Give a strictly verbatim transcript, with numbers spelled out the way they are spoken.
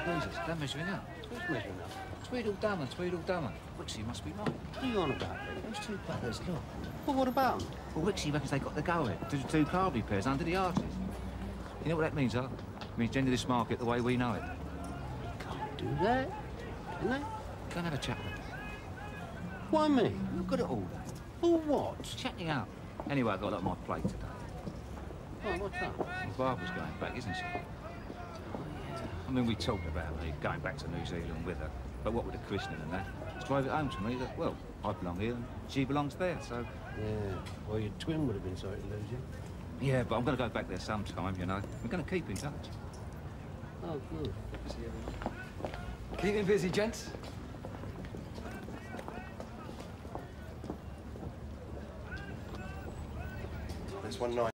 Jesus, they're measuring up. Who's measuring up? Tweedledum and Tweedledum. Wixie must be right. What are you on about, Lee? Those two brothers, look. Well, what about them? Well, Wixie reckons they got the go ahead. Two, two Carberry pairs under the arches. You know what that means, huh? It means gender this market the way we know it. Can't do that, can they? Go and have a chat with them. Why me? Look at it all. For what? Chatting out. Anyway, I've got a lot on my plate today. Oh, what's that? Well, Barbara's going back, isn't she? I mean, we talked about me going back to New Zealand with her, but what with the christening and that, it's drove it home to me that, well, I belong here and she belongs there, so... Yeah, well, your twin would have been sorry to lose you. Yeah, but I'm going to go back there sometime, you know. We're going to keep in touch. Oh, good. Keeping busy, gents? There's one night.